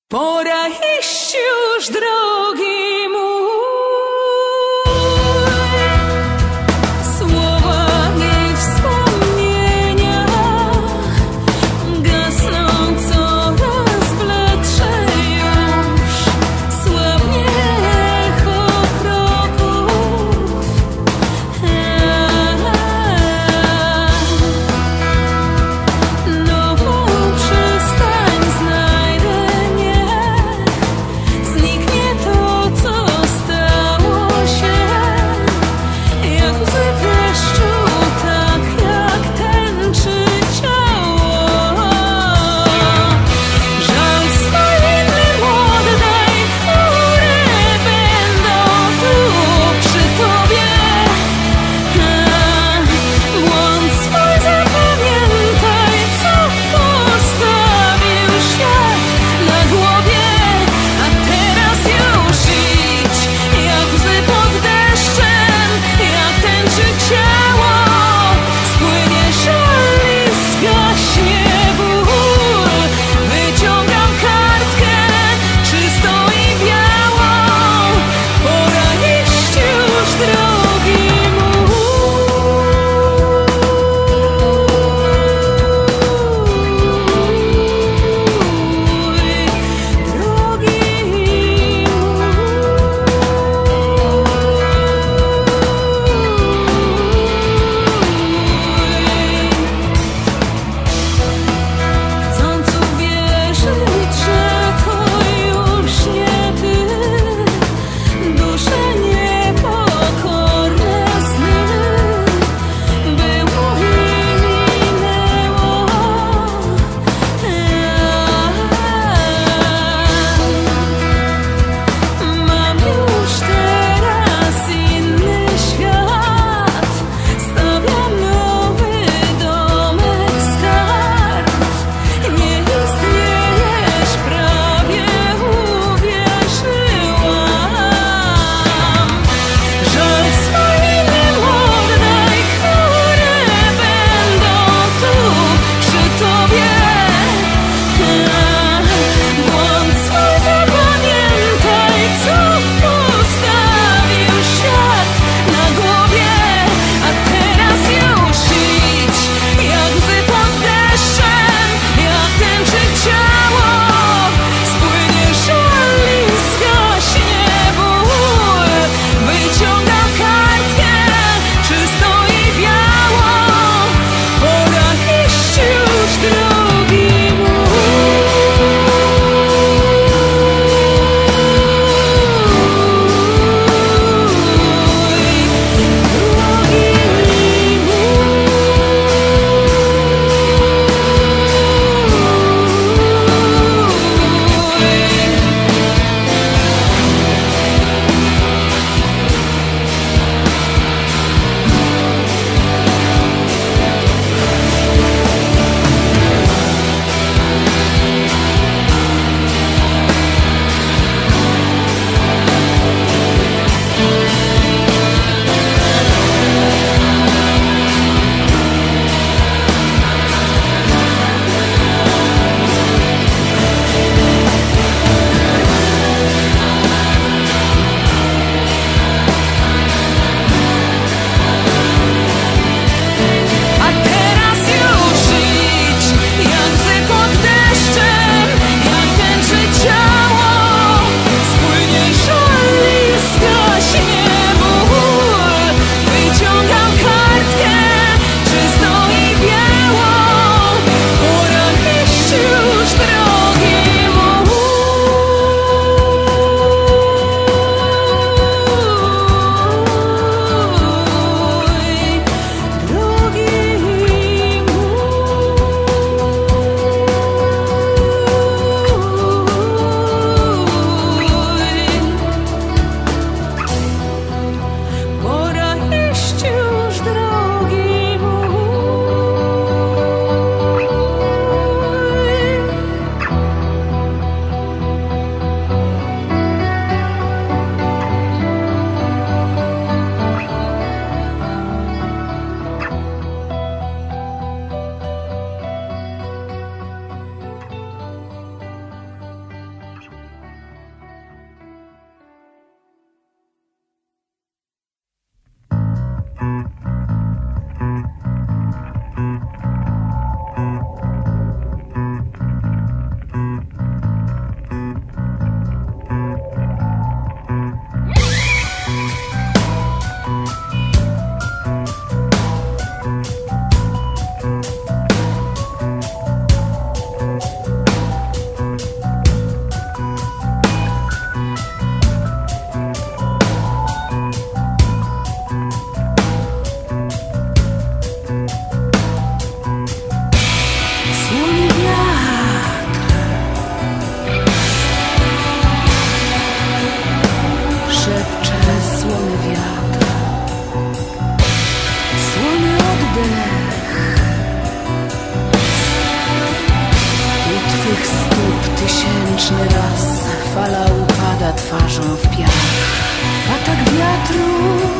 Pora iść już, drogi mój. Słowa i wspomnienia gasną coraz bledsze już. Słabnie echo kroków. Nową przystań znajdę, niech zniknie to twarzą w piach. Atak wiatru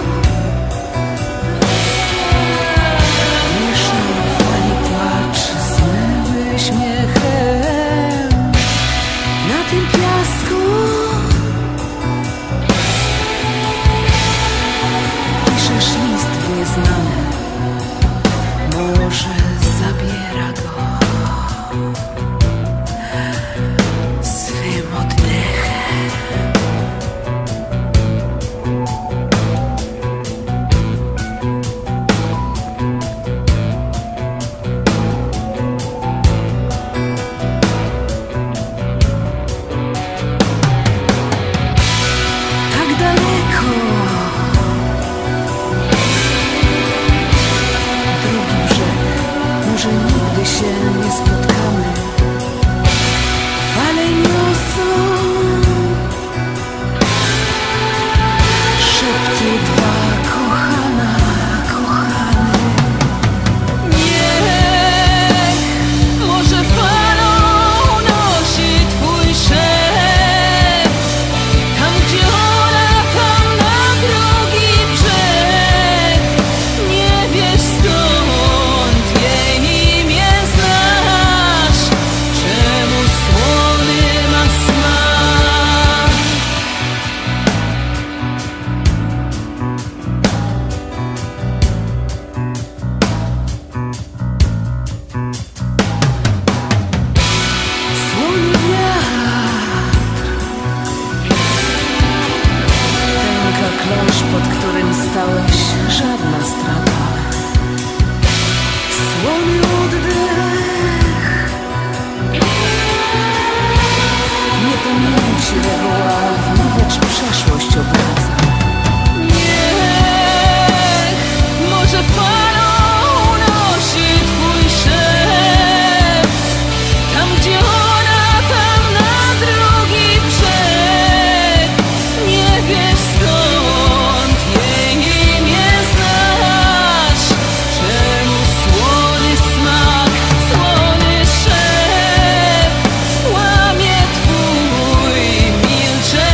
mieszał fali płacz z mym śmiechem. Na tym piasku piszesz list w nieznane, może zabiera go swym oddechem. Tak daleko, drugi brzeg, może nigdy się nie spotkamy. Fale niosą szepty dwa, kochana, kochany. Niech może falą unosi twój szept, tam gdzie ona, tam na drugi brzeg. Nie wiesz skąd jej imię znasz, czemu słony ma smak. Słoni wiatr pęka klosz, pod którym stałeś, żadna strata. Słony oddech, niepamięci reguła w lecz przeszłość obraca. Niech może falą unosi twój szept, tam gdzie ona, tam na drugi brzeg. Nie wiesz skąd jej imię znasz, czemu słony smak, słony szept łamie twój milczeń.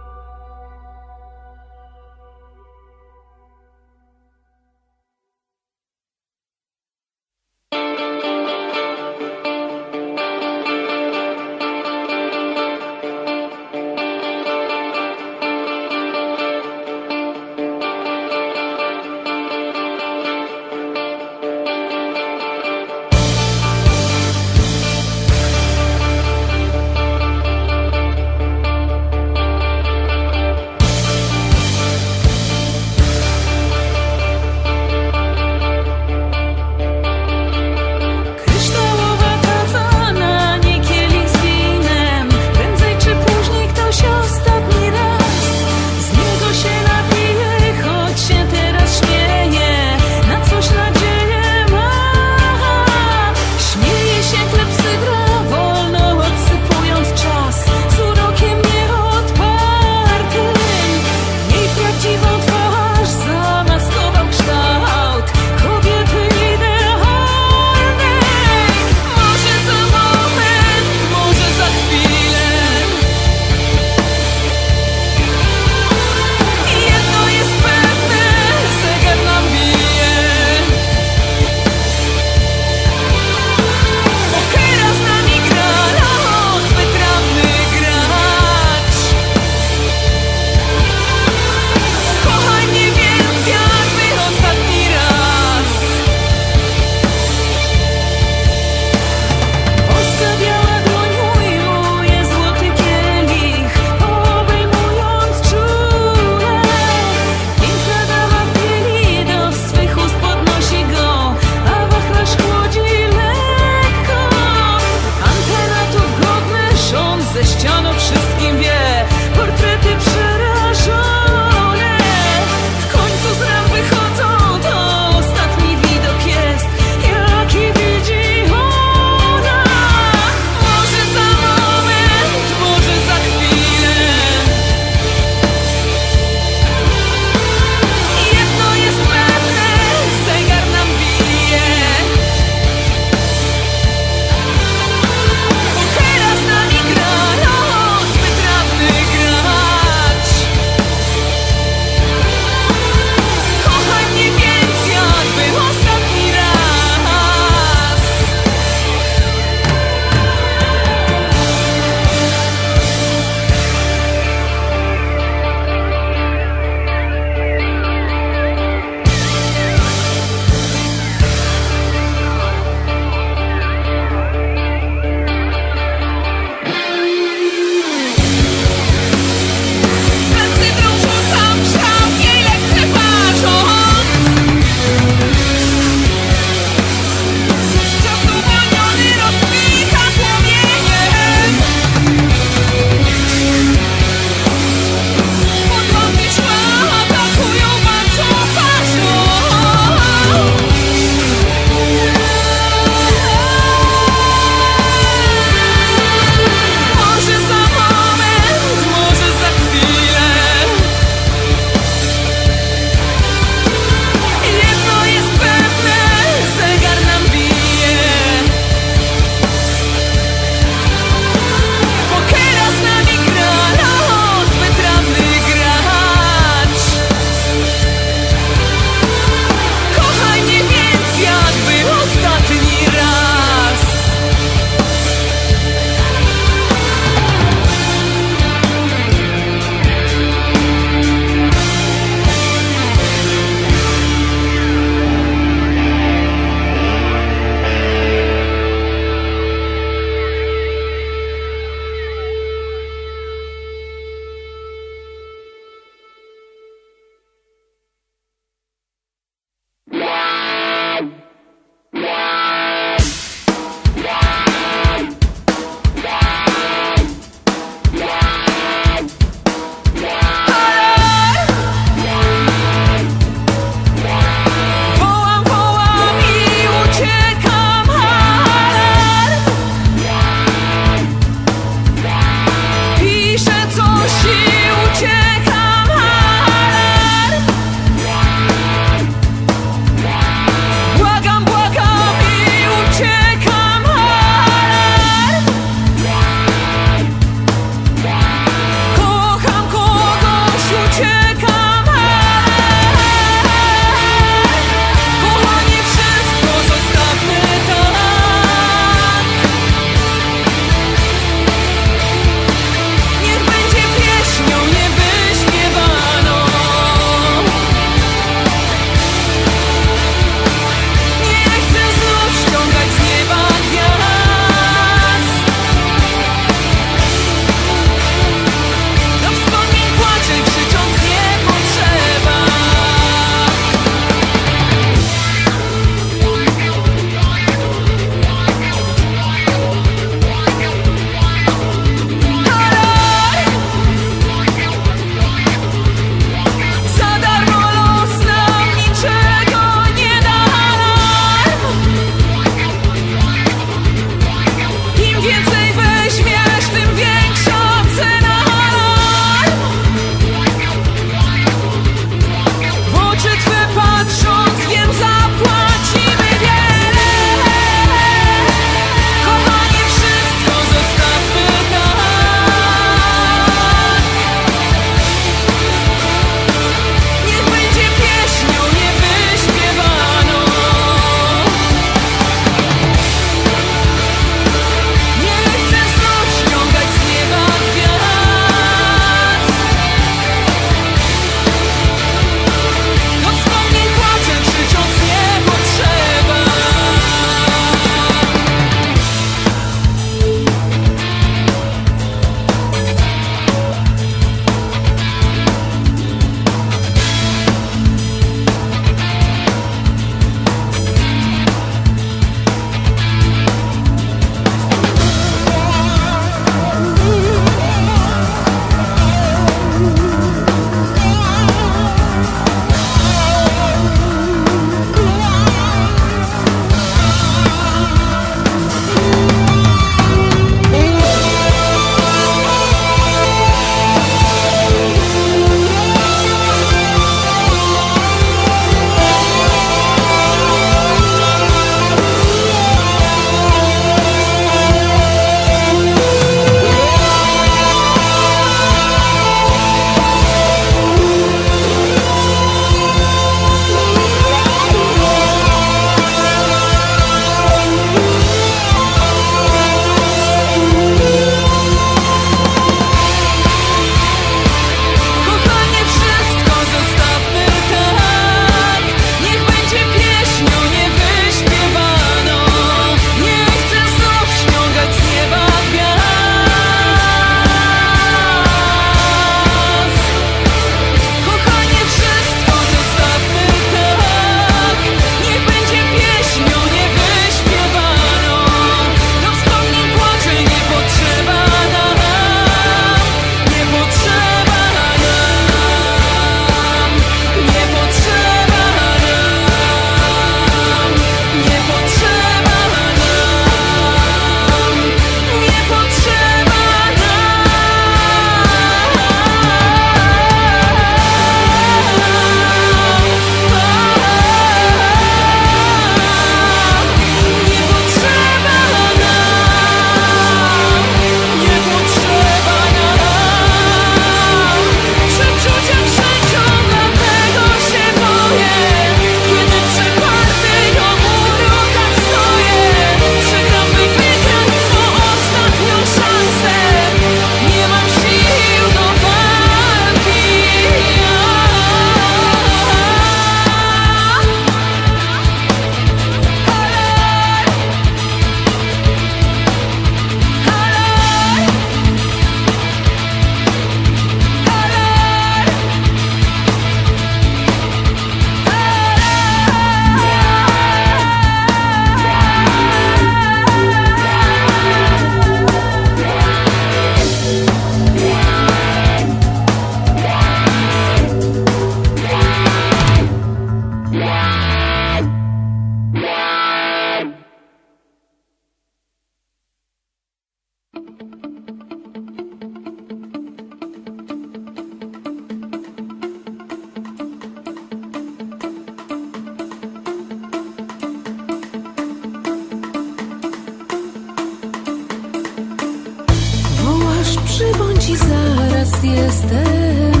teraz jestem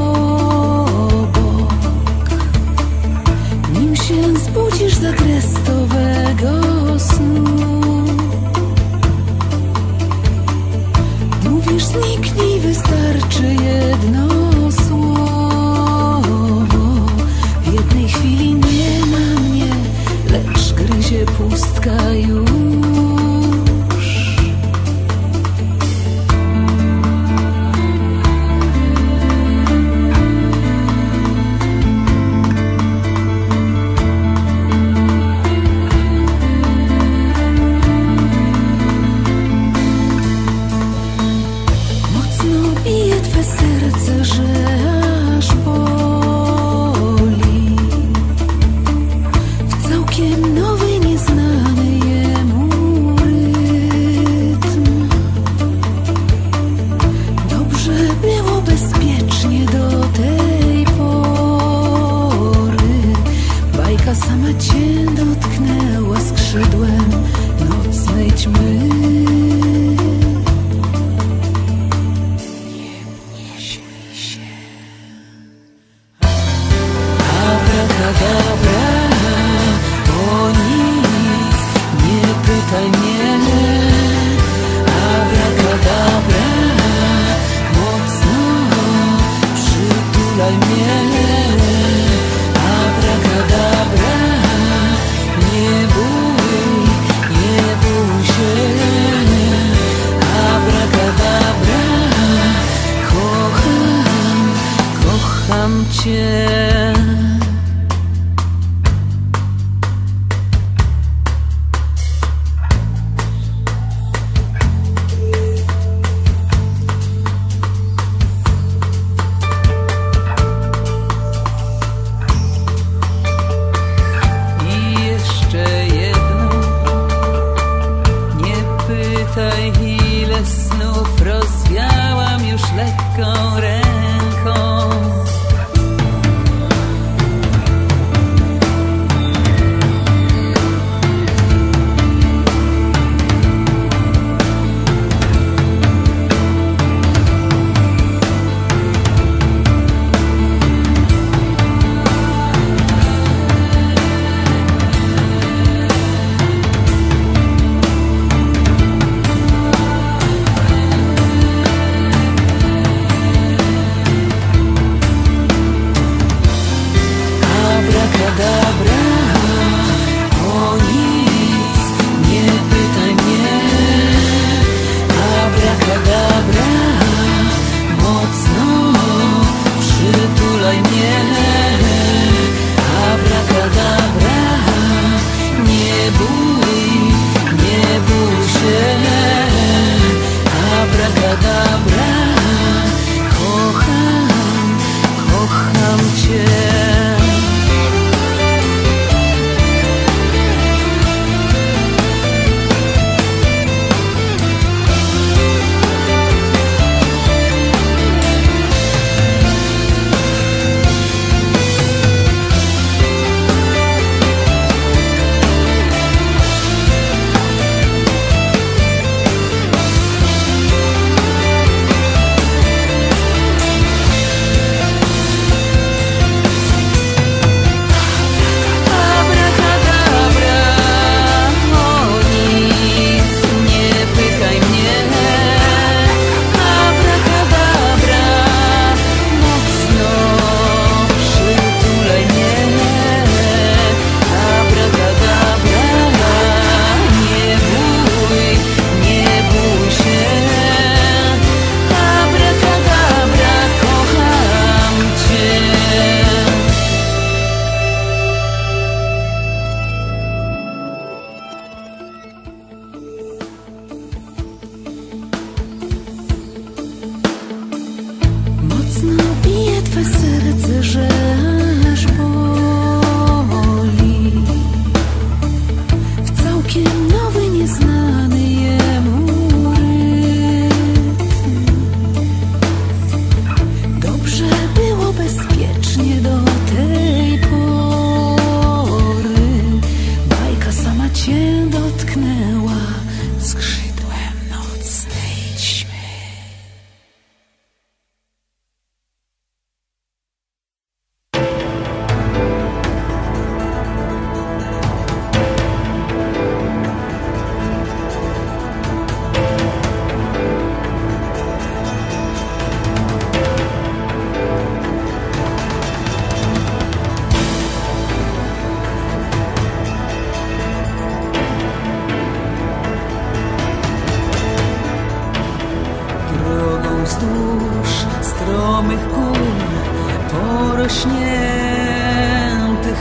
obok. Nim się zbudzisz z agrestowego snu, mówisz zniknij, wystarczy jedno słowo. W jednej chwili nie ma mnie, lecz gryzie pustka już. Serce, że aż boli. W całkiem nowy, nieznany jemu rytm. Dobrze było bezpiecznie do tej pory. Bajka sama cię dotknęła skrzydłem nocnej ćmy. Abrakadabra, o nic, nie pytaj mnie. Abrakadabra, mocno przytulaj mnie. Abrakadabra, nie bój się. Abrakadabra, kocham cię. Ile snów rozwiałam już lekką ręką.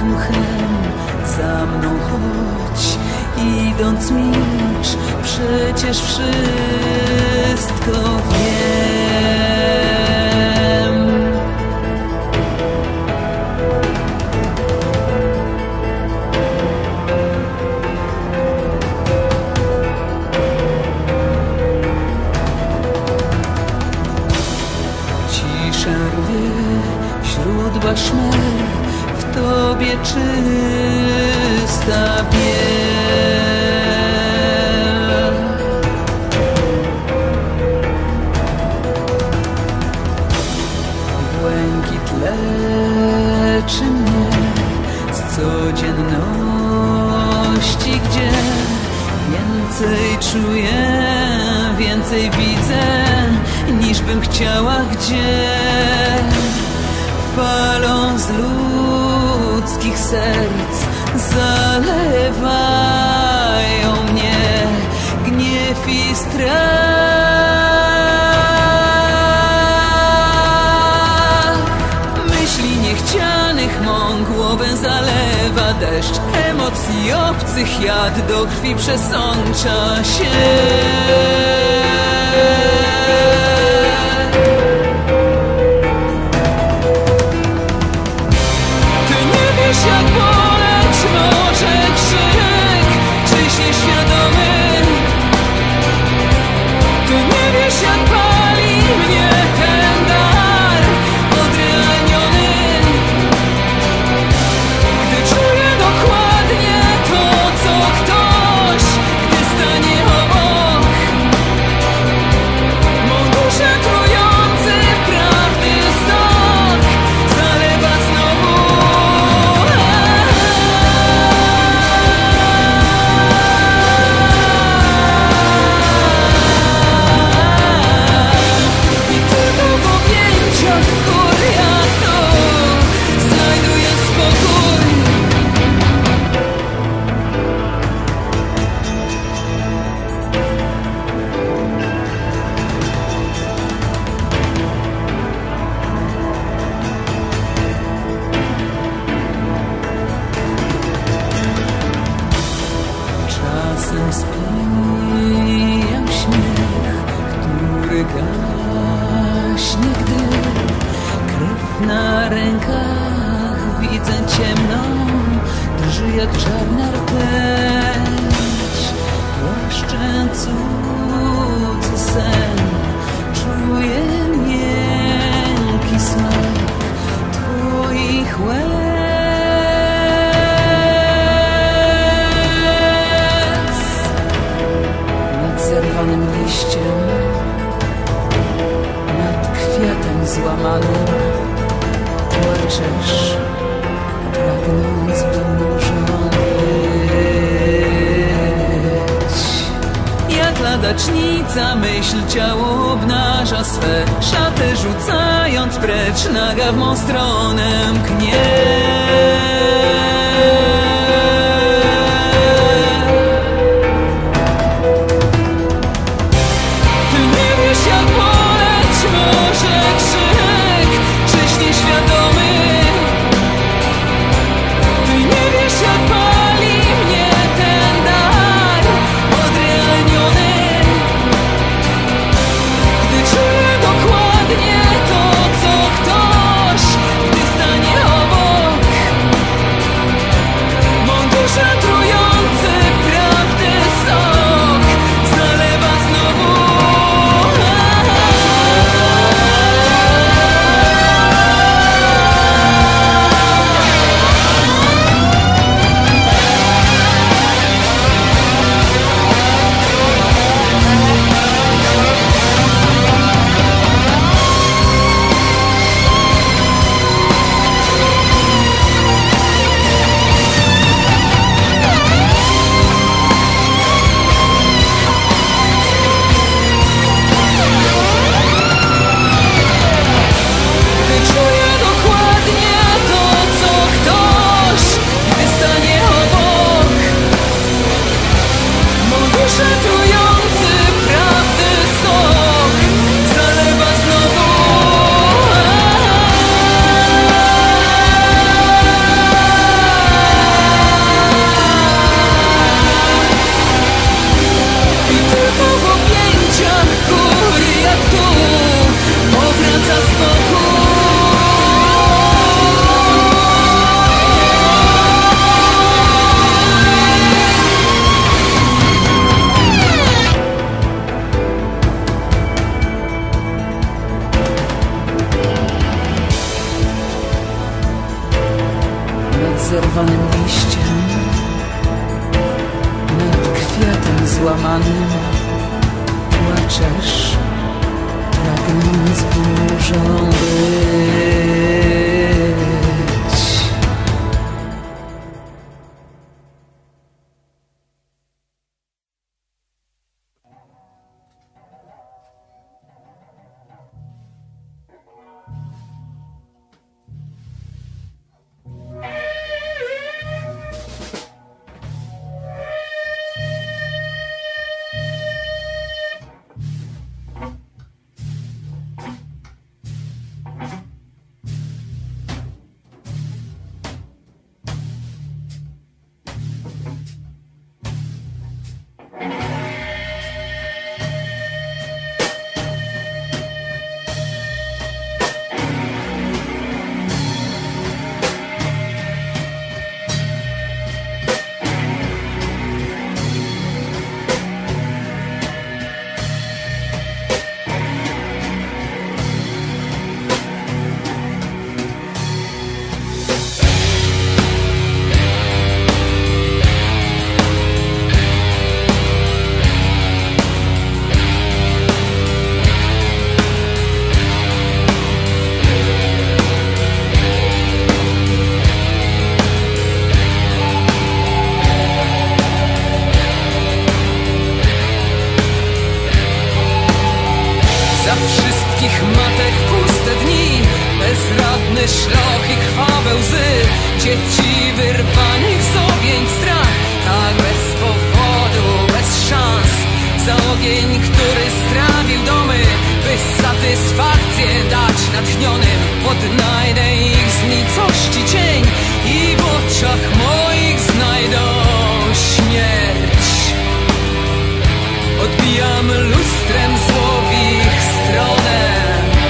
duchem, za mną chodź, idąc milcz, przecież wszystko wiem. Cisza rwie źródła szmer, w tobie czysta biel. Błękit leczy mnie z codzienności, gdzie więcej czuję, więcej widzę, niż bym chciała, gdzie falą z ludzkich serc zalewają mnie gniew i strach. Myśli niechcianych mą głowę zalewa deszcz, emocji obcych jad do krwi przesącza się. Jak boleć może krzyk, czyś nieświadomy? Ty nie wiesz, jak pali mnie ten dar odrealniony. Gdy czuję dokładnie to, co ktoś, gdy stanie obok, mą duszę trujący prawdy sok zalewa znowu. Czasem spijam śmiech, który gaśnie, gdy krew na rękach widzę ciemną, drży jak czarna rtęć. Płaszczę cudzy sen, czuję miękki smak twoich łez. Zerwanym liściem, nad kwiatem złamanym płaczesz, pragnąc, by można być. Jak ladacznica myśl ciało obnaża swe, szatę rzucając precz, naga w mą stronę mknie. zerwanym liściem, nad kwiatem złamanym płaczesz, pragnąc burzą być. Dzieci wyrwanych z objęć strach, tak bez powodu, bez szans. Za ogień, który strawił domy, by satysfakcję dać natchnionym. Odnajdę ich z nicości cień i w oczach moich znajdą śmierć. Odbijam lustrem zło w ich stronę,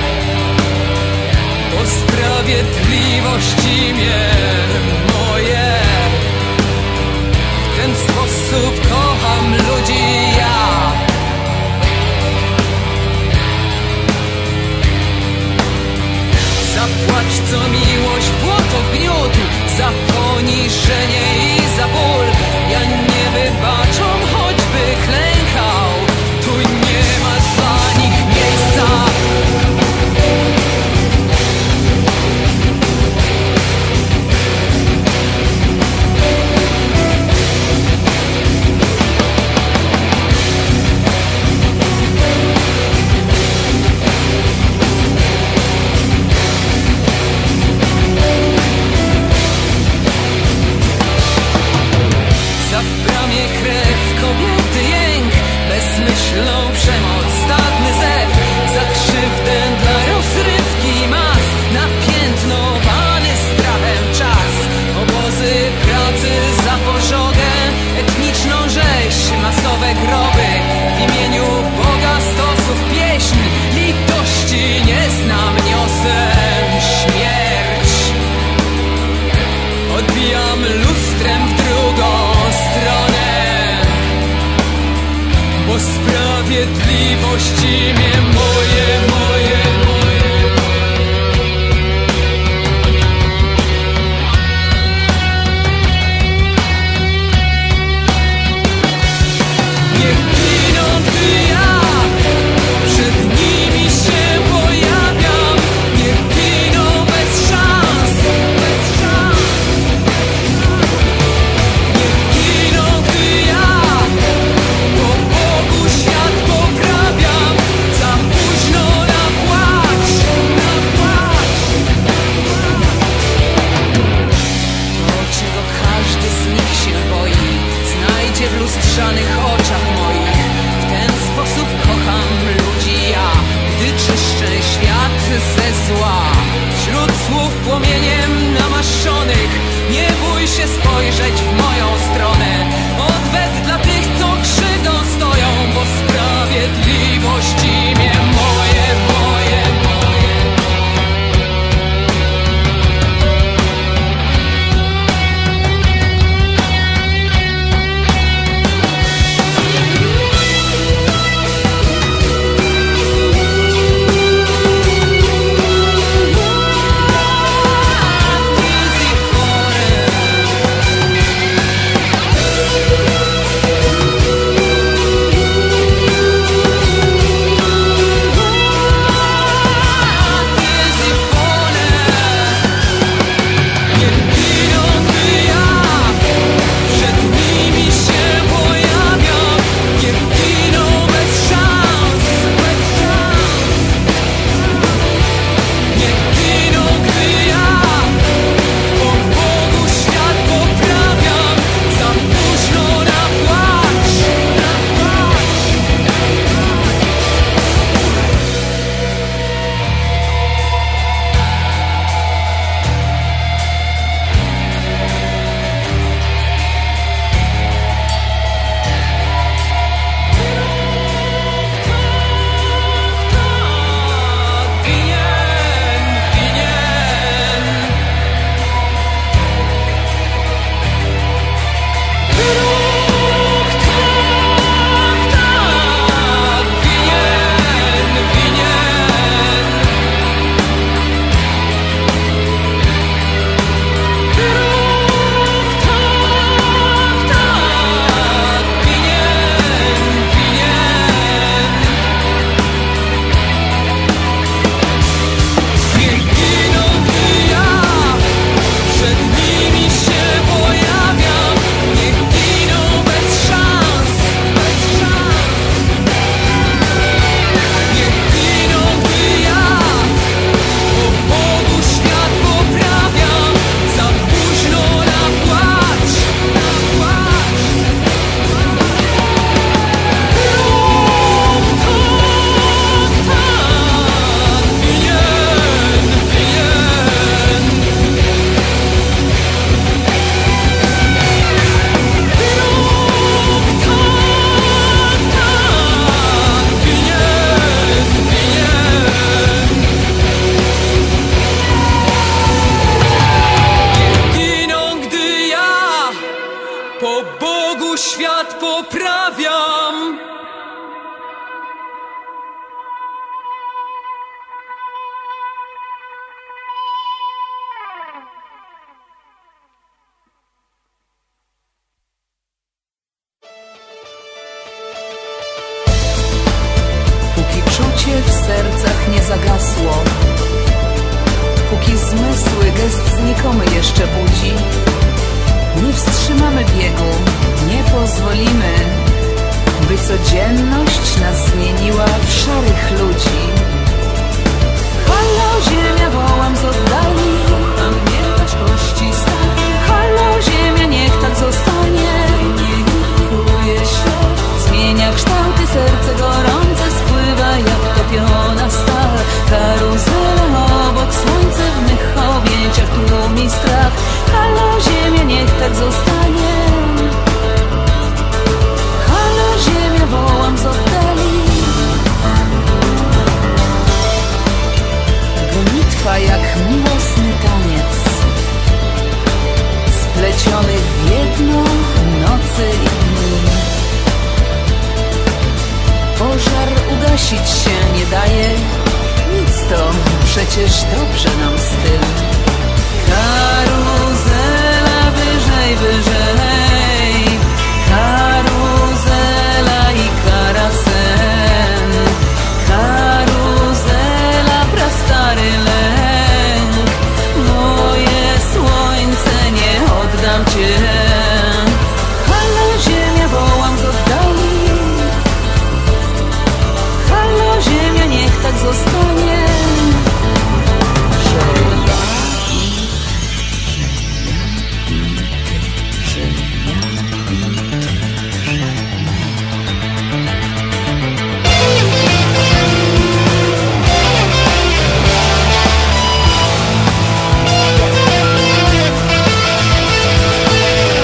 o sprawiedliwości imię moje. W ten sposób kocham ludzi ja. Zapłać co miłość błoto gniótł, za poniżenie i za ból. Ja nie wybaczam, choćby klękał, tu nie ma dla nich miejsca. Bezmyślną przemoc, stadny zew, za krzywdę dla rozrywki mas, napiętnowany strachem czas. Obozy pracy za pożogę, etniczną rzeź, masowe groby. W imieniu Boga stosów pieśń, litości nie znam, niosę śmierć. Odbijam lustrem w drugą stronę, bo sprawiedliwość imię moje, moje, moje. Niech giną, gdy ja przed nimi się pojawiam. Niech giną bez szans, bez szans. Niech giną, gdy ja po Bogu świat poprawiam. Za późno na płacz, na płacz. To, czego każdy z nich się boi, znajdzie w lustrzanych oczach moich. W ten sposób kocham ludzi ja, gdy czyszczę świat ze zła. Wśród słów płomieniem namaszczonych, nie bój się spojrzeć w moją stronę. Odwet dla tych, co krzywdą stoją, bo sprawiedliwość imię moje, moje, moje. świat poprawiam. Póki czucie w sercach nie zagasło, póki zmysły gest znikomy jeszcze budzi, nie wstrzymamy biegu, nie pozwolimy, by codzienność nas zmieniła w szarych ludzi. Halo ziemia, wołam z oddali, kocham mieć kości stare. Halo ziemia, niech tak zostanie, niech króluje świat. Zmienia kształty, serce gorące spływa jak topiona stal. Karuzela obok, słońce w mych objęciach tłumi strach. Halo ziemia, niech tak zostanie. Halo ziemia, wołam z oddali. Gonitwa jak miłosny taniec, splecionych w jedno nocy i dni. Pożar ugasić się nie daje, nic to przecież dobrze nam z tym. Karuzela wyżej, wyżej, karuzela i karasen. Karuzela, prastary lęk, moje słońce, nie oddam cię. Halo ziemia, wołam z oddali. Halo ziemia, niech tak zostanie. Że ja i ty, że ja i ty, że my.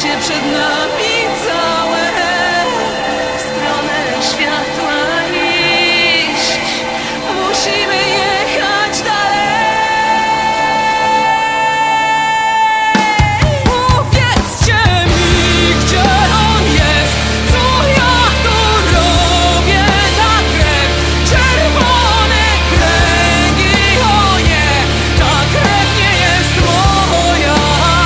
życie przed nami całe, w stronę światła iść, musimy jechać dalej. Powiedzcie mi, gdzie on jest, co ja tu robię, ta krew, czerwone kręgi, o nie, ta krew nie jest moja.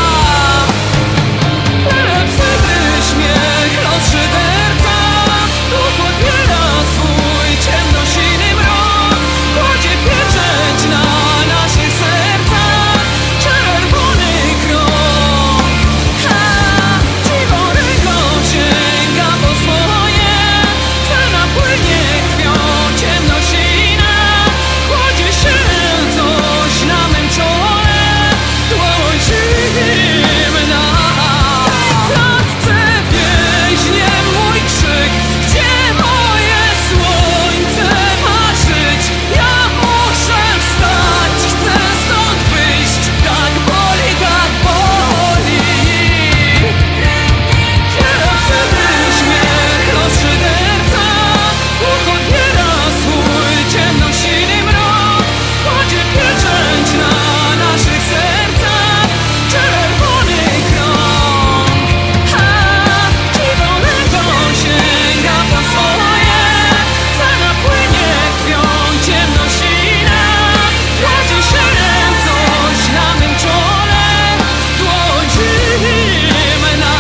Lepszy by śmiech, los szyderca, duch odbiera swój ciemno-siny mrok, kładzie pieczęć na naszych sercach, czerwony krąg. Dziwą ręką sięga po swoje, cena płynie krwią ciemno-sina, kładzie się coś na mym czole, dłoń zimna. W klatce więźnie mój krzyk, gdzie moje słońce ma żyć? Ja muszę wstać, chcę stąd wyjść, tak boli, tak boli. Lepszy by śmiech, los szyderca, Bóg odbiera swój ciemno-siny mrok, kładzie pieczęć na naszych sercach, czerwony krąg. Dziwą ręką sięga po swoje, cena płynie krwią ciemno-sina, kładzie się coś na mym czole, dłoń zimna.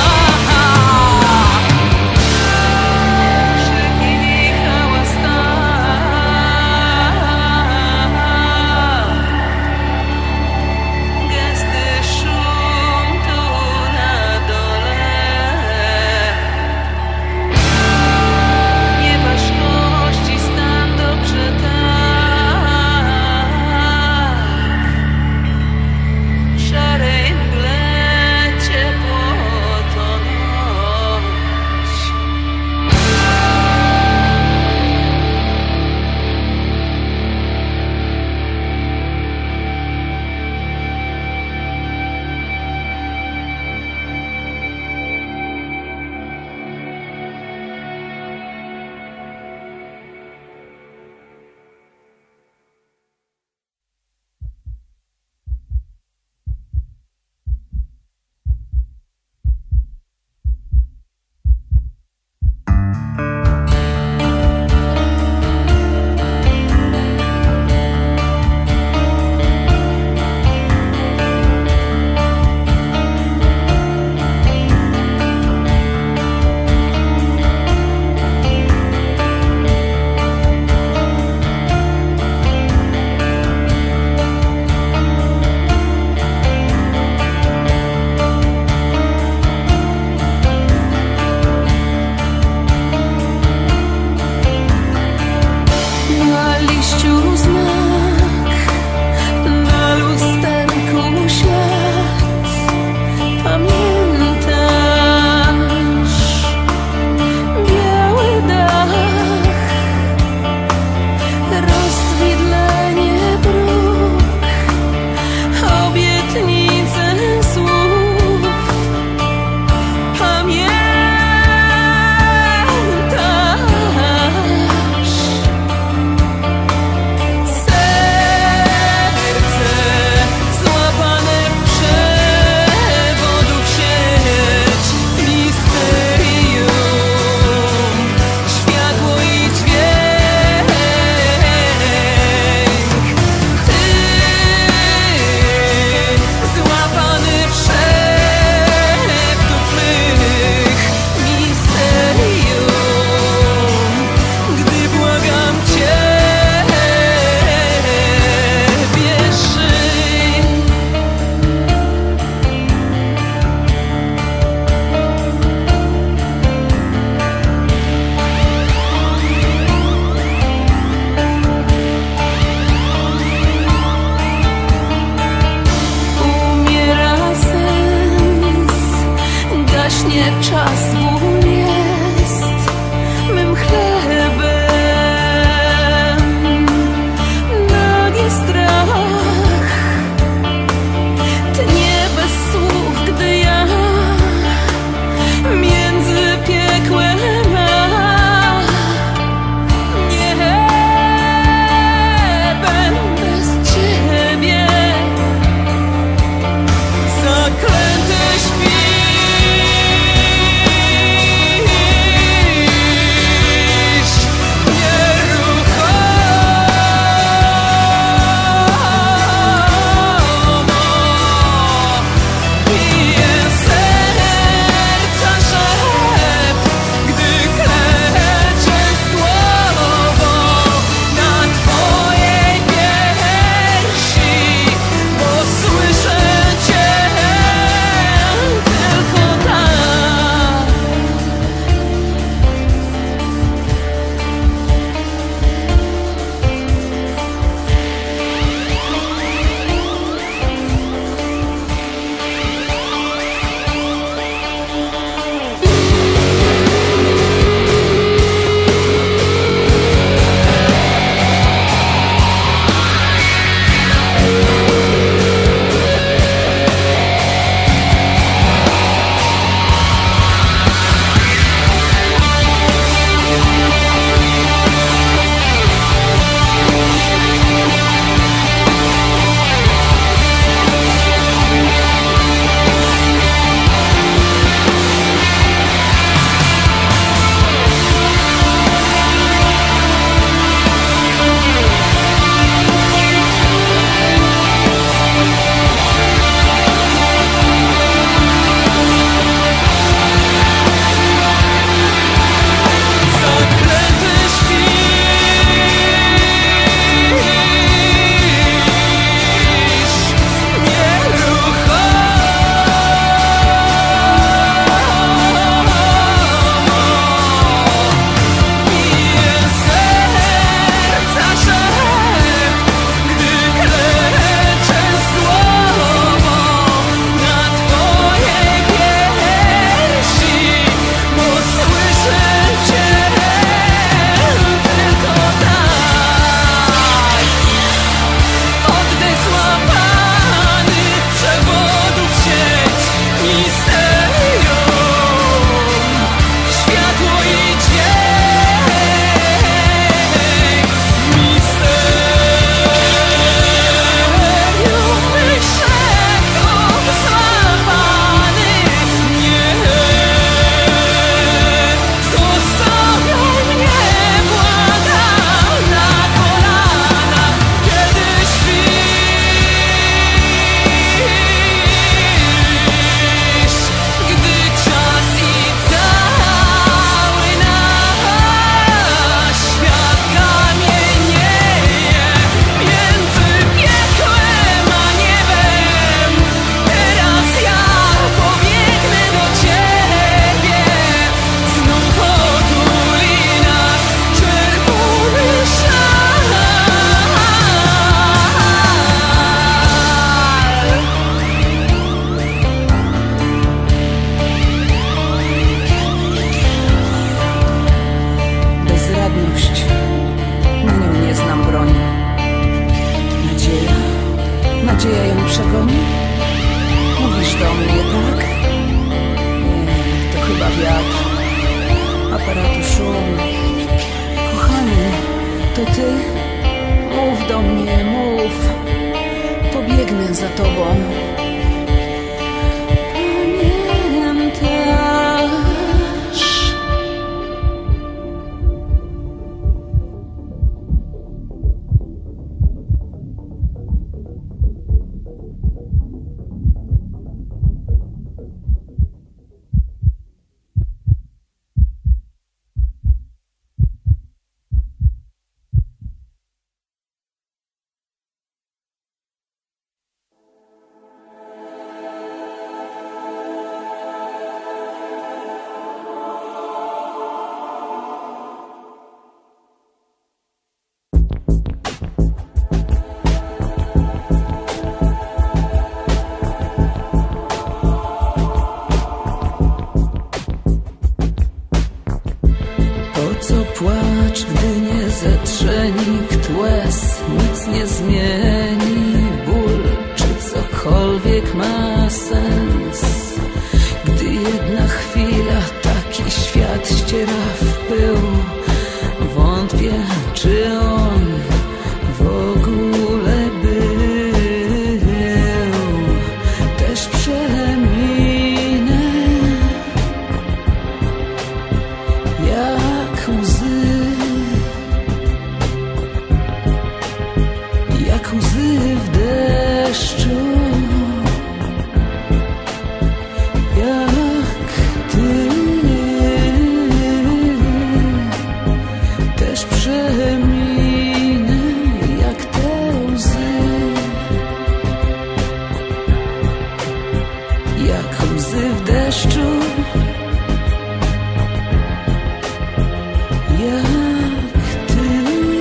Krzyki i hałas gęsty szum tu na dole, nieważkości stan dobrze tak, w szarej mgle ciepło tonąć. Na liściu znak, na lusterku ślad. Pamiętasz biały dach, rozwidlenie próg, obietnice słów. Pamiętasz czas ból jest mym chlebem, nagi strach tnie bez słów, gdy ja mów do mnie, mów, pobiegnę za tobą. Płacz, gdy nie zetrze nikt łez, nic nie zmieni, ból czy cokolwiek ma sens. Gdy jedna chwila taki świat ściera w pył, wątpię, czy on w ogóle był. Też przeminę jak łzy w deszczu, jak ty. Też przeminę jak te łzy, jak łzy w deszczu, jak ty.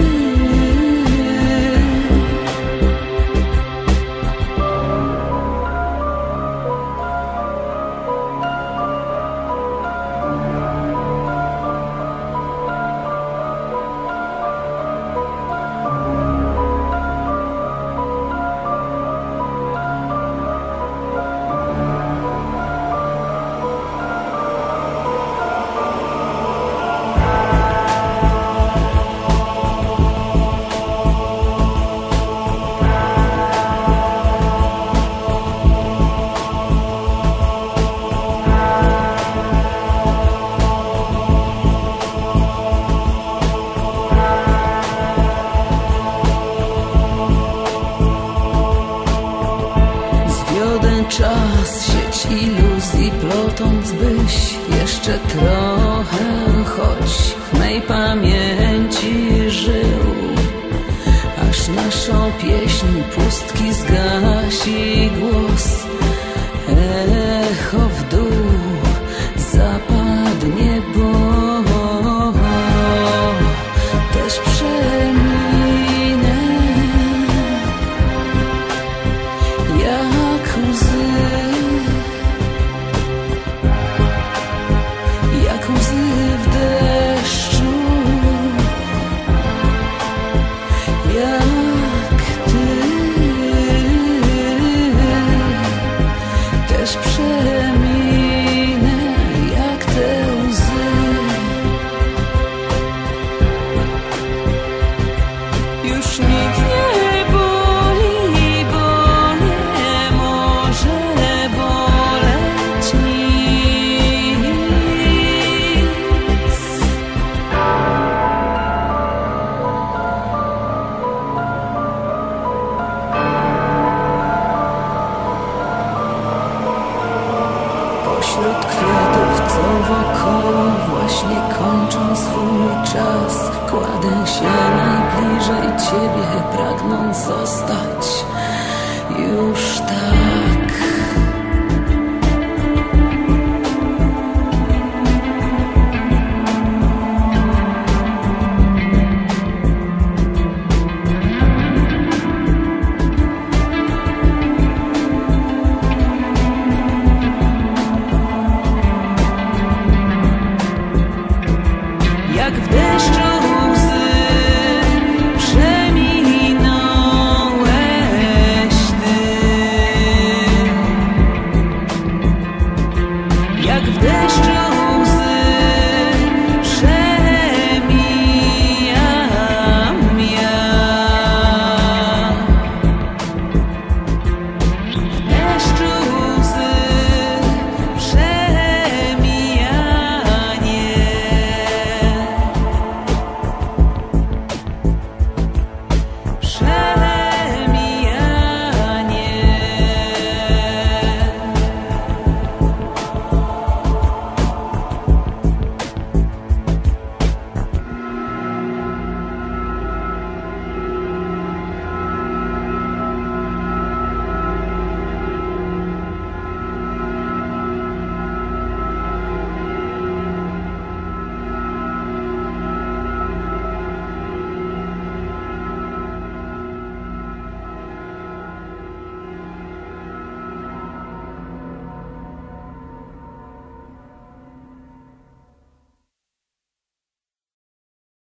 Czas, sieć iluzji plotąc, byś jeszcze trochę, choć w mej pamięci żył, aż naszą pieśń pustki zgasi głos. Echo w dół zapadnie, bo też przeminę jak łzy, jak łzy w deszczu, jak ty. Też przeminę jak te łzy. Już nic nie boli, bo nie może boleć nic. Pośród kwiatów, co wokoło właśnie kończą swój czas, kładę się najbliżej ciebie, pragnąc zostać już tak. Jak w deszczu łzy przeminąłeś ty. Jak w deszczu